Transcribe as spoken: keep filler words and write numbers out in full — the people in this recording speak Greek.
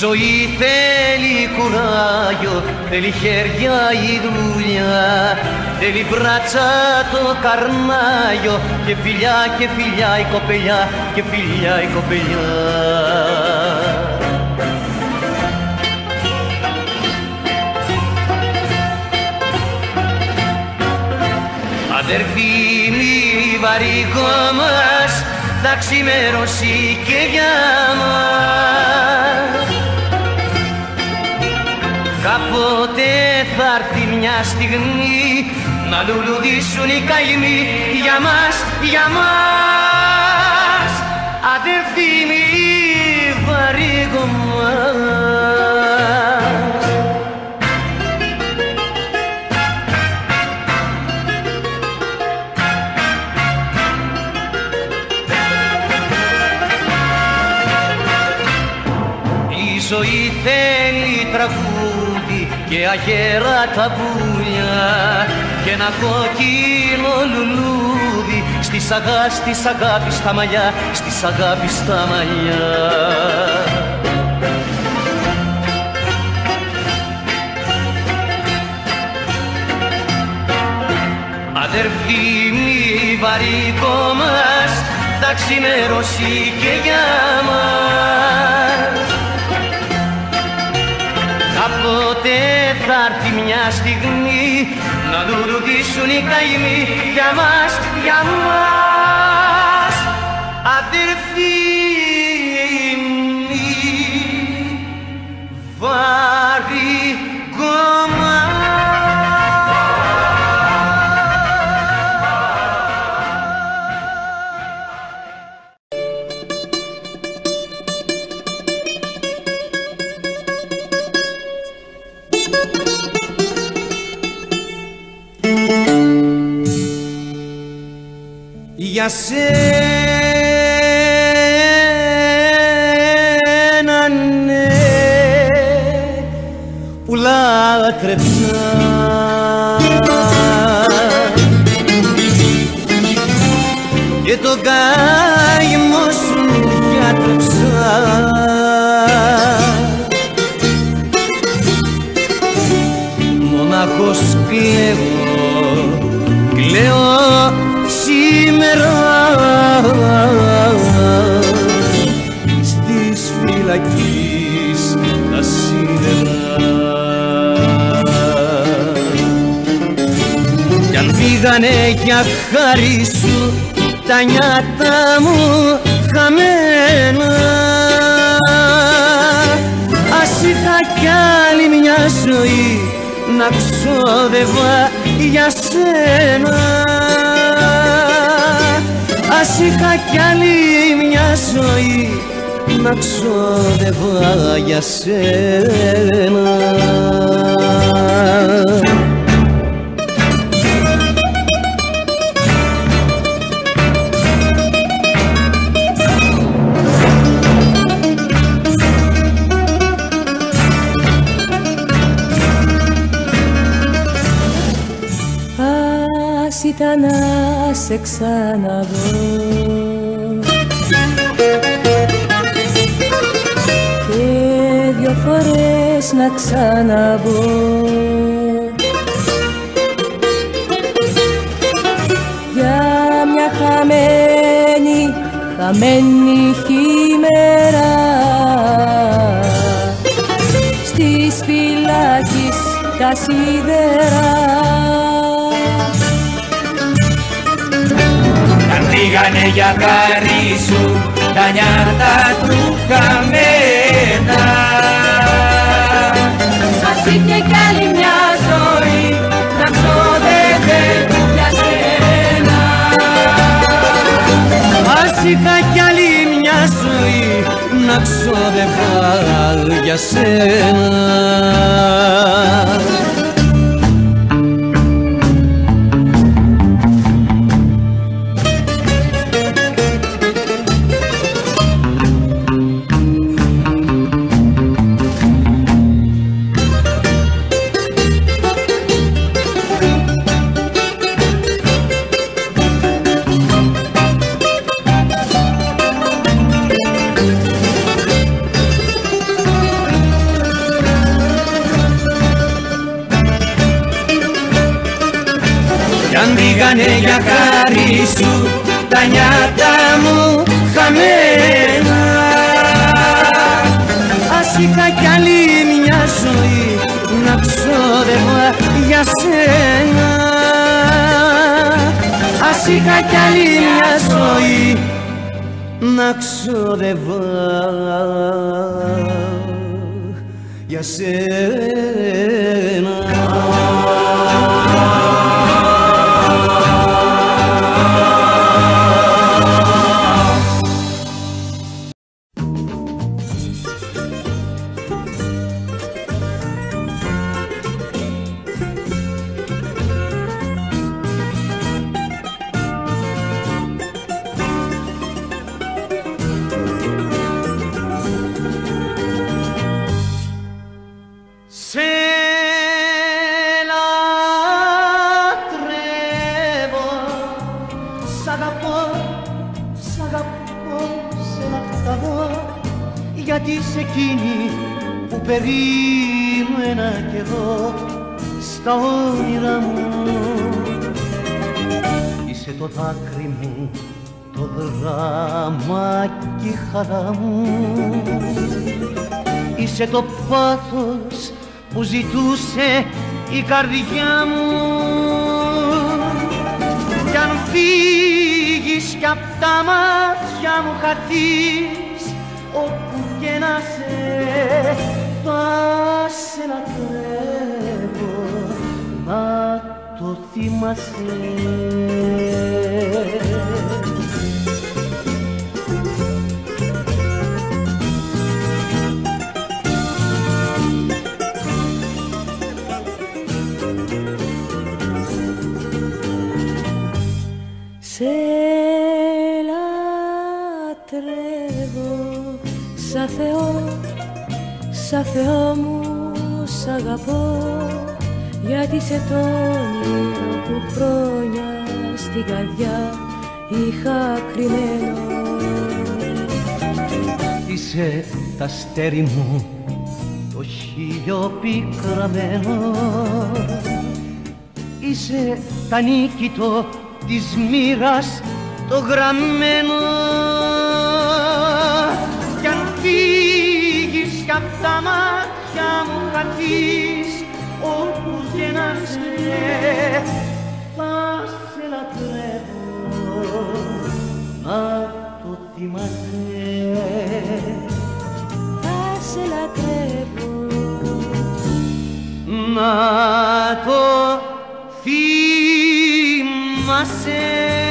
ζωή θέλει κουράγιο, θέλει χέρια η δουλειά, θέλει μπράτσα το καρνάγιο και φιλιά και φιλιά η κοπελιά και φιλιά η κοπελιά. Αδερφοί μη βαρύγω μας, θα ξημερώσει και για μας. Κάποτε θα έρθει μια στιγμή να λουλουδήσουν οι καημοί για μας, για μας. Αδερφοί μη βαρύγω μας. Η ζωή θέλει τραγούδι και αγέρα τα πουλιά και ένα κόκκινο λουλούδι στις αγάπης, στις αγάπης στα μαλλιά, στις αγάπης στα μαλλιά. Αδερφοί μη βαρύγω μας, θα ξημερώσει και για μας. Κάποτε θα έρθει μια στιγμή να λουλουδήσουν οι καημοί για μας, για μας. Αδερφοί μη βαρύγω μας. Για σένα ναι που λάτρεψα και τον καημό σου γιατρέψα, μοναχός κλαίω, κλαίω σήμερα στις φυλακής τα σίδερα. Κι αν πήγανε για χάρη σου τα νιάτα μου χαμένα, ας είχα κι άλλη μια ζωή να ξόδευα για σένα. Ας είχα κι άλλη μια ζωή να ξόδευα για σένα. Ας ήταν να σε ξαναδώ και δυο φορές να ξαναβώ, για μια χαμένη, χαμένη χειμέρα στις φυλάκης τα σίδερα. Πήγανε για χάρη σου τα νιάτα του χαμένα, ας είχε κι άλλη μια ζωή να ξόδευε για σένα. Ας είχα κι άλλη μια ζωή να ξόδευα για σένα. πήγανε για χάρη σου τα νιάτα μου χαμένα. Ας είχα κι άλλη μια ζωή να ξόδευα για σένα. Ας είχα κι άλλη μια ζωή να ξόδευα για σένα. Γιατί είσαι εκείνη που περίμενα κι εγώ στα όνειρα μου. Είσαι το δάκρυ μου, το δράμα και η χαρά μου. Είσαι το πάθος που ζητούσε η καρδιά μου. Κι αν φύγεις κι απ' τα μάτια μου χαθείς, όπου και να σε θα σε λατρεύω, να το θυμάσαι. Σε λατρεύω σαν Θεό, σαν Θεό μου σ' αγαπώ, γιατί σε το όνειρο που χρόνια στην καρδιά είχα κρυμμένο. Είσαι τ' αστέρι μου, το χείλιο πικραμένο. Είσαι τ' ανίκητο της μοίρας το γραμμένο. Κι αν φύγεις κι απ' τα μάτια μου χαθείς, όπου και να σε θα σε λατρεύω, να το θυμάσαι. Θα σε λατρεύω, να το θυμάσαι.